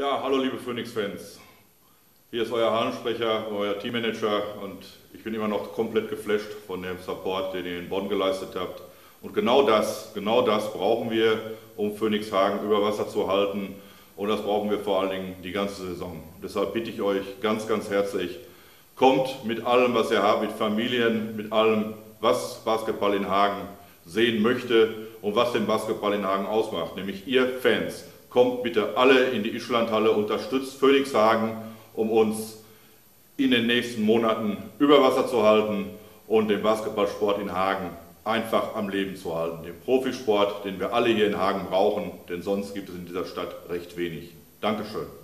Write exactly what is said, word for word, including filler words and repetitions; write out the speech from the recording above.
Ja, hallo liebe Phoenix-Fans. Hier ist euer Hallensprecher, euer Teammanager und ich bin immer noch komplett geflasht von dem Support, den ihr in Bonn geleistet habt. Und genau das, genau das brauchen wir, um Phoenix Hagen über Wasser zu halten. Und das brauchen wir vor allen Dingen die ganze Saison. Deshalb bitte ich euch ganz, ganz herzlich, kommt mit allem, was ihr habt, mit Familien, mit allem, was Basketball in Hagen sehen möchte und was den Basketball in Hagen ausmacht, nämlich ihr Fans. Kommt bitte alle in die Ischlandhalle, unterstützt Phoenix Hagen, um uns in den nächsten Monaten über Wasser zu halten und den Basketballsport in Hagen einfach am Leben zu halten. Den Profisport, den wir alle hier in Hagen brauchen, denn sonst gibt es in dieser Stadt recht wenig. Dankeschön.